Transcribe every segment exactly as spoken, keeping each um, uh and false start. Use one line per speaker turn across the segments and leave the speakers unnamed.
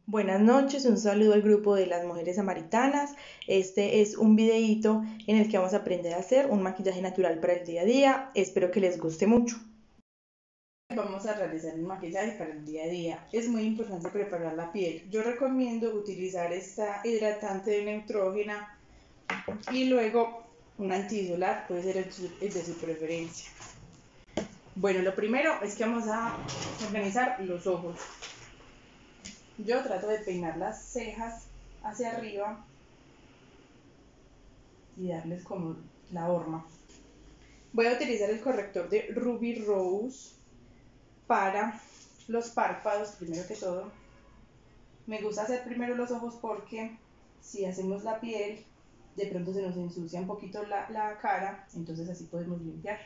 Buenas noches, un saludo al grupo de las mujeres samaritanas. Este es un videíto en el que vamos a aprender a hacer un maquillaje natural para el día a día. Espero que les guste mucho. Vamos a realizar un maquillaje para el día a día. Es muy importante preparar la piel. Yo recomiendo utilizar esta hidratante de Neutrógena y luego un antisolar, puede ser el de su preferencia. Bueno, lo primero es que vamos a organizar los ojos. Yo trato de peinar las cejas hacia arriba y darles como la horma. Voy a utilizar el corrector de Ruby Rose para los párpados, primero que todo. Me gusta hacer primero los ojos porque si hacemos la piel, de pronto se nos ensucia un poquito la, la cara, entonces así podemos limpiar.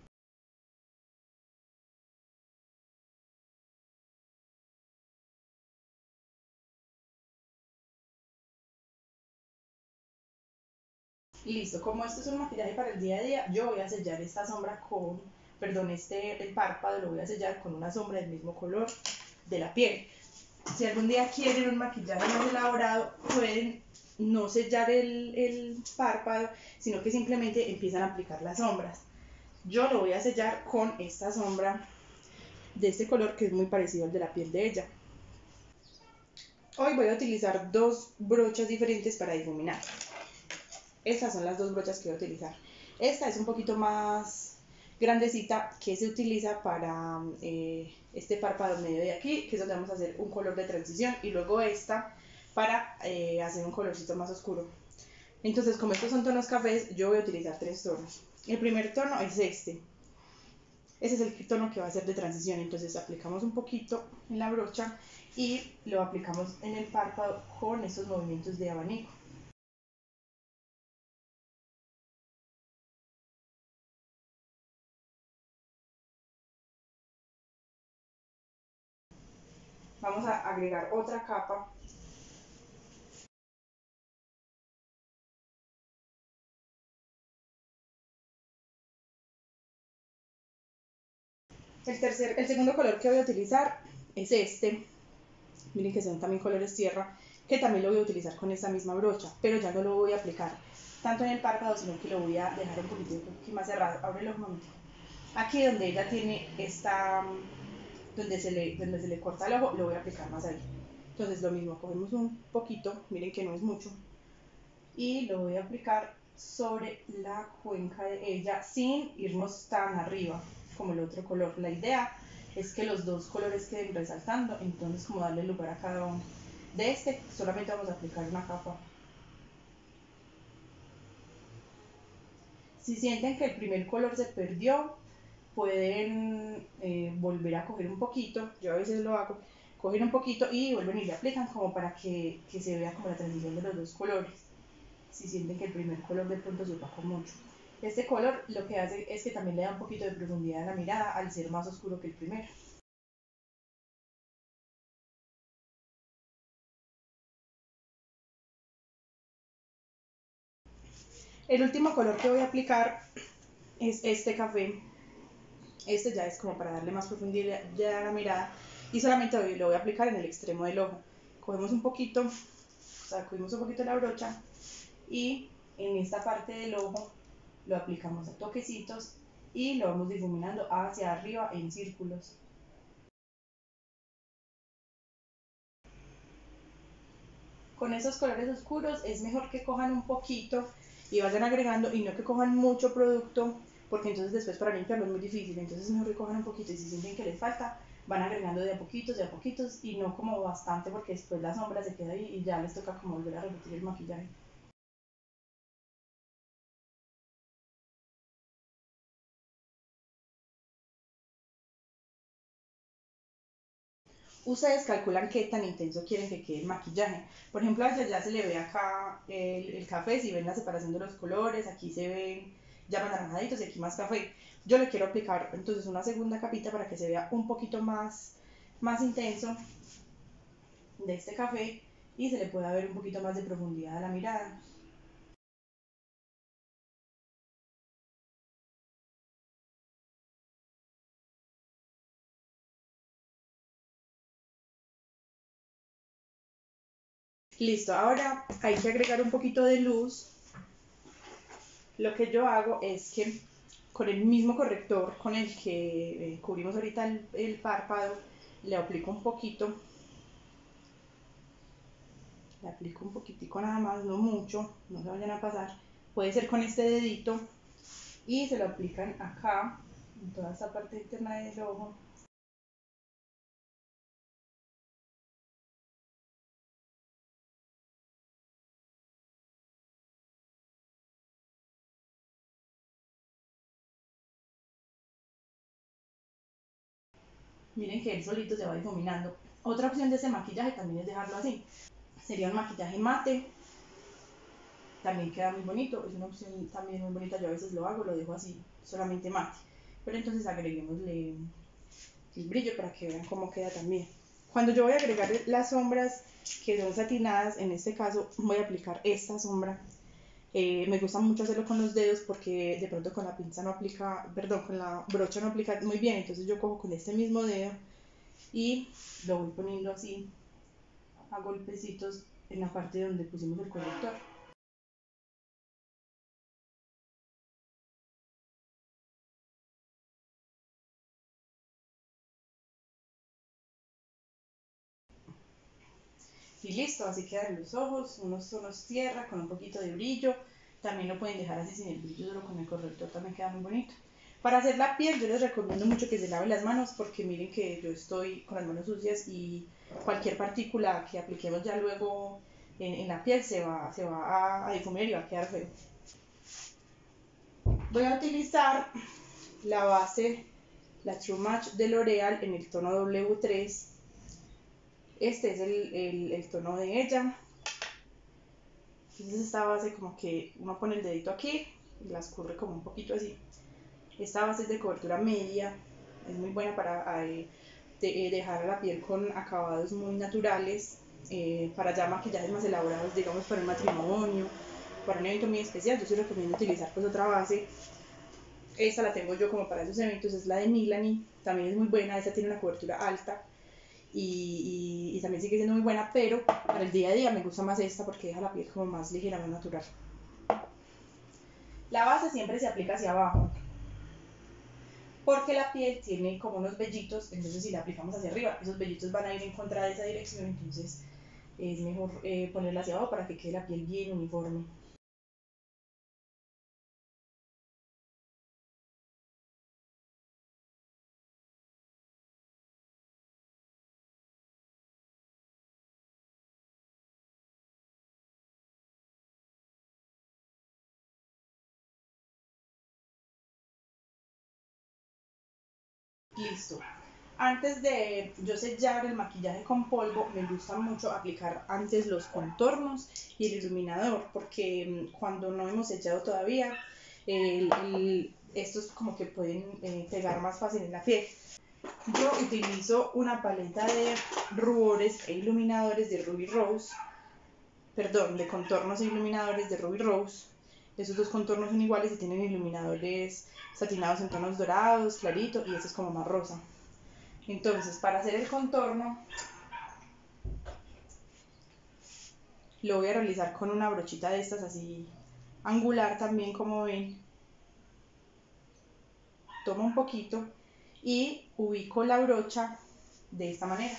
Listo, como esto es un maquillaje para el día a día, yo voy a sellar esta sombra con, perdón, este el párpado lo voy a sellar con una sombra del mismo color de la piel. Si algún día quieren un maquillaje más elaborado, pueden no sellar el, el párpado, sino que simplemente empiezan a aplicar las sombras. Yo lo voy a sellar con esta sombra de este color que es muy parecido al de la piel de ella. Hoy voy a utilizar dos brochas diferentes para difuminar. Estas son las dos brochas que voy a utilizar. Esta es un poquito más grandecita, que se utiliza para eh, este párpado medio de aquí, que es donde vamos a hacer un color de transición, y luego esta para eh, hacer un colorcito más oscuro. Entonces, como estos son tonos cafés, yo voy a utilizar tres tonos. El primer tono es este. Ese es el tono que va a ser de transición. Entonces aplicamos un poquito en la brocha y lo aplicamos en el párpado con estos movimientos de abanico. Vamos a agregar otra capa. El, tercer, el segundo color que voy a utilizar es este. Miren que son también colores tierra, que también lo voy a utilizar con esta misma brocha, pero ya no lo voy a aplicar tanto en el párpado, sino que lo voy a dejar un poquito más cerrado. Ábrelo un momento. Aquí donde ella tiene esta, donde se, le, donde se le corta el ojo, lo voy a aplicar más ahí. Entonces lo mismo, cogemos un poquito, miren que no es mucho, y lo voy a aplicar sobre la cuenca de ella sin irnos tan arriba como el otro color. La idea es que los dos colores queden resaltando, entonces como darle lugar a cada uno. De este solamente vamos a aplicar una capa. Si sienten que el primer color se perdió, pueden eh, volver a coger un poquito, yo a veces lo hago, cogen un poquito y vuelven y le aplican como para que, que se vea como la transición de los dos colores. Si sienten que el primer color de pronto se opacó mucho. Este color lo que hace es que también le da un poquito de profundidad a la mirada al ser más oscuro que el primero. El último color que voy a aplicar es este café. Este ya es como para darle más profundidad a la mirada y solamente lo voy a aplicar en el extremo del ojo. Cogemos un poquito, sacudimos un poquito la brocha y en esta parte del ojo lo aplicamos a toquecitos y lo vamos difuminando hacia arriba en círculos. Con esos colores oscuros es mejor que cojan un poquito y vayan agregando y no que cojan mucho producto, porque entonces después para limpiarlo es muy difícil. Entonces es mejor que cojan un poquito y si sienten que les falta, van agregando de a poquitos, de a poquitos y no como bastante, porque después la sombra se queda ahí y ya les toca como volver a repetir el maquillaje. Ustedes calculan qué tan intenso quieren que quede el maquillaje. Por ejemplo, allá ya se le ve acá el, el café, si ven la separación de los colores, aquí se ven ya más anaranjaditos y aquí más café. Yo le quiero aplicar entonces una segunda capita para que se vea un poquito más, más intenso de este café y se le pueda ver un poquito más de profundidad a la mirada. Listo, ahora hay que agregar un poquito de luz. Lo que yo hago es que con el mismo corrector con el que eh, cubrimos ahorita el, el párpado, le aplico un poquito, le aplico un poquitico nada más, no mucho, no se vayan a pasar. Puede ser con este dedito y se lo aplican acá, en toda esta parte interna del ojo. Miren que él solito se va difuminando. Otra opción de este maquillaje también es dejarlo así. Sería un maquillaje mate, también queda muy bonito, es una opción también muy bonita. Yo a veces lo hago, lo dejo así, solamente mate. Pero entonces agreguémosle el brillo para que vean cómo queda también. Cuando yo voy a agregar las sombras que son satinadas, en este caso voy a aplicar esta sombra. Eh, me gusta mucho hacerlo con los dedos porque de pronto con la pinza no aplica, perdón, con la brocha no aplica muy bien, entonces yo cojo con este mismo dedo y lo voy poniendo así a golpecitos en la parte donde pusimos el corrector. Y listo, así quedan los ojos, unos tonos tierra con un poquito de brillo. También lo pueden dejar así sin el brillo, solo con el corrector también queda muy bonito. Para hacer la piel yo les recomiendo mucho que se laven las manos porque miren que yo estoy con las manos sucias y cualquier partícula que apliquemos ya luego en, en la piel se va, se va a, a difuminar y va a quedar feo. Voy a utilizar la base, la True Match de L'Oreal en el tono W tres. Este es el, el, el tono de ella. Entonces esta base como que uno pone el dedito aquí y la escurre como un poquito así. Esta base es de cobertura media, es muy buena para eh, de, eh, dejar la piel con acabados muy naturales, eh, para ya maquillajes más elaborados, digamos para un matrimonio, para un evento muy especial. Yo sí recomiendo utilizar pues otra base. Esta la tengo yo como para esos eventos, es la de Milani, también es muy buena, esta tiene una cobertura alta. Y, y, y también sigue siendo muy buena, pero para el día a día me gusta más esta porque deja la piel como más ligera, más natural. La base siempre se aplica hacia abajo porque la piel tiene como unos vellitos, entonces si la aplicamos hacia arriba, esos vellitos van a ir en contra de esa dirección, entonces es mejor eh, ponerla hacia abajo para que quede la piel bien uniforme. Listo. Antes de yo sellar el maquillaje con polvo, me gusta mucho aplicar antes los contornos y el iluminador, porque cuando no hemos sellado todavía, el, el, estos como que pueden eh, pegar más fácil en la piel. Yo utilizo una paleta de rubores e iluminadores de Ruby Rose, perdón, de contornos e iluminadores de Ruby Rose. Esos dos contornos son iguales y tienen iluminadores satinados en tonos dorados, clarito, y este es como más rosa. Entonces, para hacer el contorno, lo voy a realizar con una brochita de estas así angular también, como ven. Tomo un poquito y ubico la brocha de esta manera.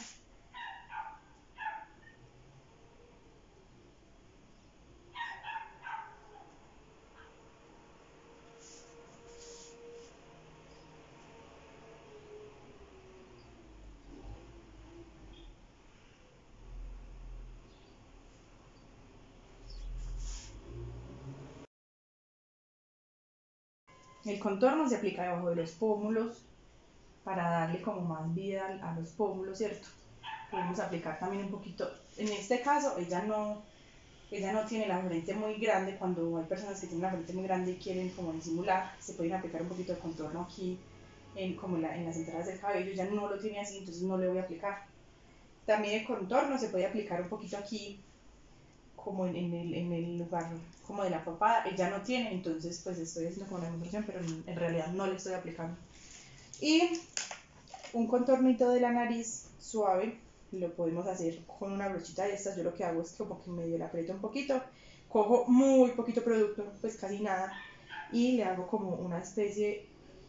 El contorno se aplica debajo de los pómulos para darle como más vida a los pómulos, ¿cierto? Podemos aplicar también un poquito, en este caso ella no, ella no tiene la frente muy grande. Cuando hay personas que tienen la frente muy grande y quieren como disimular, se pueden aplicar un poquito de contorno aquí, en, como en, la, en las entradas del cabello. Ya no lo tiene así, entonces no le voy a aplicar. También el contorno se puede aplicar un poquito aquí, como en, en, el, en el lugar como de la papada. Ella no tiene, entonces pues estoy haciendo como una demostración, pero en, en realidad no le estoy aplicando. Y un contornito de la nariz suave, lo podemos hacer con una brochita de estas. Yo lo que hago es como que medio la aprieto un poquito, cojo muy poquito producto, pues casi nada, y le hago como una especie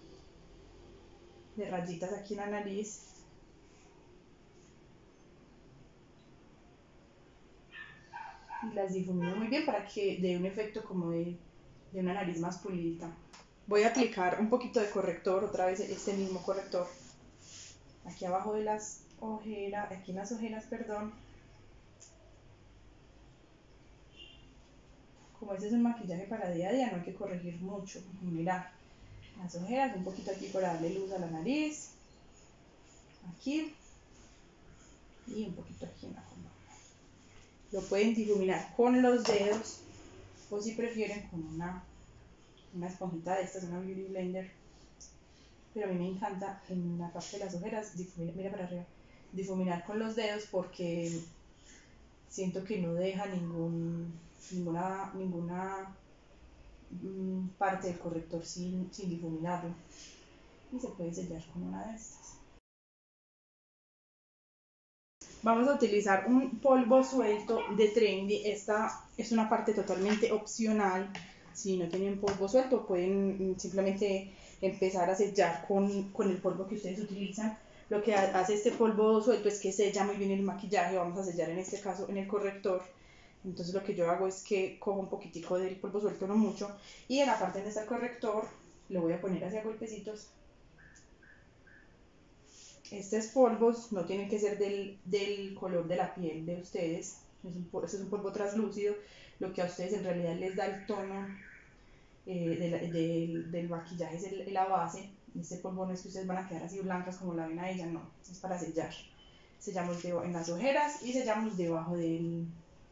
de rayitas aquí en la nariz. Y las difumino muy bien para que dé un efecto como de, de una nariz más pulida. Voy a aplicar un poquito de corrector, otra vez este mismo corrector, aquí abajo de las ojeras, aquí en las ojeras, perdón. Como este es un maquillaje para día a día, no hay que corregir mucho. Mirar las ojeras, un poquito aquí para darle luz a la nariz, aquí, y un poquito aquí en la comba. Lo pueden difuminar con los dedos, o si prefieren con una, una esponjita de estas, una Beauty Blender. Pero a mí me encanta en la parte de las ojeras difuminar, mira para arriba, difuminar con los dedos, porque siento que no deja ningún, ninguna, ninguna mmm, parte del corrector sin, sin difuminarlo. Y se puede sellar con una de estas. Vamos a utilizar un polvo suelto de Trendy. Esta es una parte totalmente opcional. Si no tienen polvo suelto, pueden simplemente empezar a sellar con, con el polvo que ustedes utilizan. Lo que hace este polvo suelto es que sella muy bien el maquillaje. Vamos a sellar en este caso en el corrector. Entonces lo que yo hago es que cojo un poquitico del polvo suelto, no mucho, y en la parte donde está el corrector lo voy a poner hacia golpecitos. Estos polvos no tienen que ser del, del color de la piel de ustedes. Es un, este es un polvo translúcido, lo que a ustedes en realidad les da el tono eh, de la, de, del maquillaje es el, la base. Este polvo no es que ustedes van a quedar así blancas como la ven a ella, no, es para sellar. Sellamos de, en las ojeras y sellamos debajo del...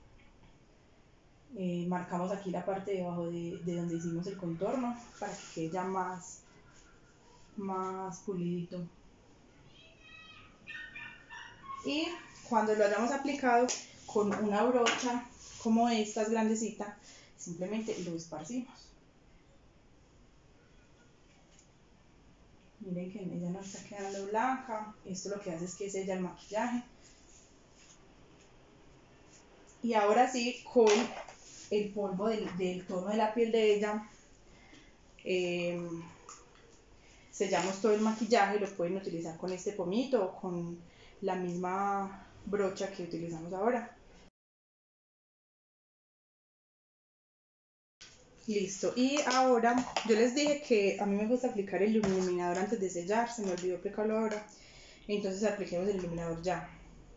Eh, marcamos aquí la parte debajo de, de donde hicimos el contorno para que quede ya más, más pulidito. Y cuando lo hayamos aplicado con una brocha como esta es grandecita, simplemente lo esparcimos. Miren que ella no está quedando blanca. Esto lo que hace es que sella el maquillaje. Y ahora sí, con el polvo del, del tono de la piel de ella, eh, sellamos todo el maquillaje. Lo pueden utilizar con este pomito o con la misma brocha que utilizamos ahora. Listo, y ahora yo les dije que a mí me gusta aplicar el iluminador antes de sellar, se me olvidó aplicarlo ahora, entonces apliquemos el iluminador ya.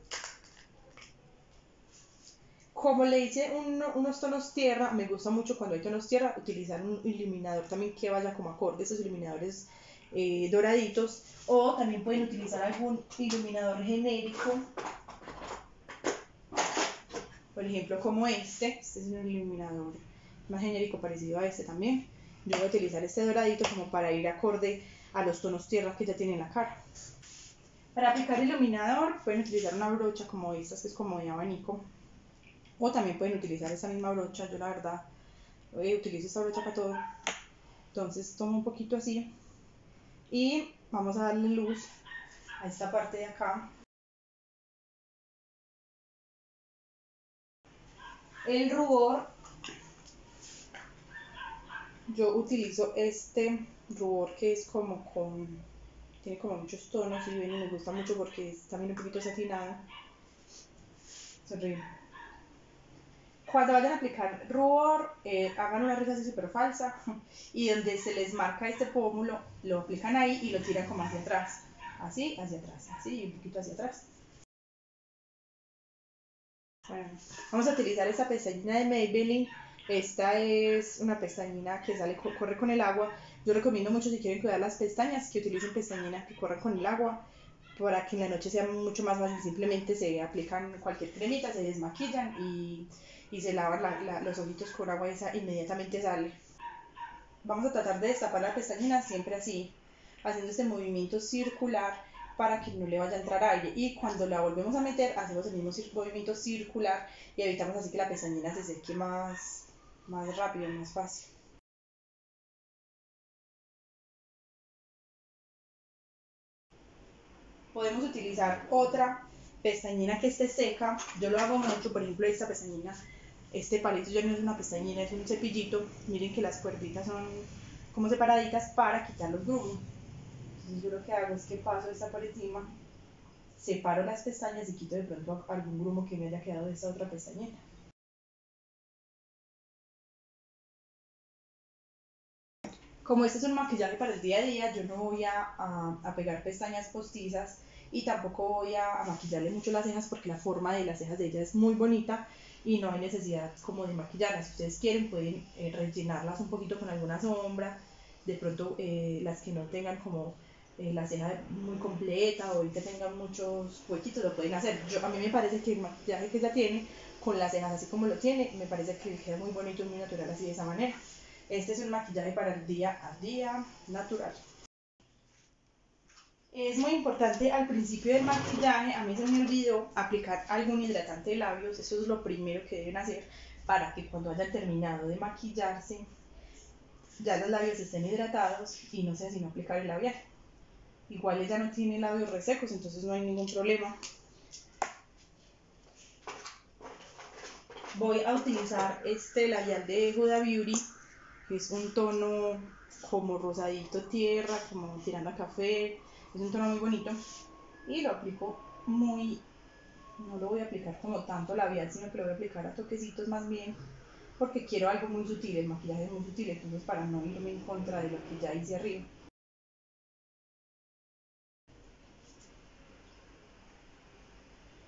Como le hice un, unos tonos tierra, me gusta mucho cuando hay tonos tierra utilizar un iluminador también que vaya como acorde, esos iluminadores eh, doraditos, o también pueden utilizar algún iluminador genérico, por ejemplo como este, este es un iluminador más genérico parecido a este también. Yo voy a utilizar este doradito como para ir acorde a los tonos tierra que ya tiene en la cara. Para aplicar el iluminador pueden utilizar una brocha como esta, que es como de abanico, o también pueden utilizar esa misma brocha. Yo la verdad eh, utilizo esta brocha para todo. Entonces tomo un poquito así y vamos a darle luz a esta parte de acá. El rubor, yo utilizo este rubor que es como con, tiene como muchos tonos y ven, y me gusta mucho porque es también un poquito satinado. Sonríe. Cuando vayan a aplicar rubor, eh, hagan una risa así súper falsa y donde se les marca este pómulo, lo aplican ahí y lo tiran como hacia atrás. Así, hacia atrás, así y un poquito hacia atrás. Bueno, vamos a utilizar esta pestañina de Maybelline. Esta es una pestañina que sale, corre con el agua. Yo recomiendo mucho, si quieren cuidar las pestañas, que utilicen pestañinas que corran con el agua para que en la noche sea mucho más fácil. Simplemente se aplican cualquier cremita, se desmaquillan y, y se lavan la, la, los ojitos con agua, esa inmediatamente sale. Vamos a tratar de destapar la pestañina siempre así, haciendo este movimiento circular para que no le vaya a entrar aire, y cuando la volvemos a meter hacemos el mismo movimiento circular y evitamos así que la pestañina se seque más, más rápido, más fácil. Podemos utilizar otra pestañina que esté seca. Yo lo hago mucho, por ejemplo, esta pestañina, este palito ya no es una pestañina, es un cepillito. Miren que las cuerditas son como separaditas para quitar los grumos. Entonces yo lo que hago es que paso esta por encima, separo las pestañas y quito de pronto algún grumo que me haya quedado de esta otra pestañina. Como este es un maquillaje para el día a día, yo no voy a, a, a pegar pestañas postizas y tampoco voy a, a maquillarle mucho las cejas porque la forma de las cejas de ella es muy bonita y no hay necesidad como de maquillarlas. Si ustedes quieren pueden eh, rellenarlas un poquito con alguna sombra, de pronto eh, las que no tengan como eh, la ceja muy completa o que tengan muchos huequitos lo pueden hacer. Yo, a mí me parece que el maquillaje que ella tiene con las cejas así como lo tiene, me parece que queda muy bonito y muy natural así de esa manera. Este es un maquillaje para el día a día, natural. Es muy importante al principio del maquillaje, a mí se me olvidó aplicar algún hidratante de labios, eso es lo primero que deben hacer para que cuando hayan terminado de maquillarse, ya los labios estén hidratados y no sea sino aplicar el labial. Igual ella no tiene labios resecos, entonces no hay ningún problema. Voy a utilizar este labial de Huda Beauty, que es un tono como rosadito tierra, como tirando a café, es un tono muy bonito y lo aplico muy, no lo voy a aplicar como tanto labial, sino que lo voy a aplicar a toquecitos más bien, porque quiero algo muy sutil, el maquillaje es muy sutil, entonces para no irme en contra de lo que ya hice arriba.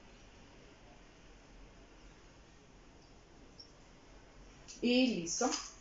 Y listo.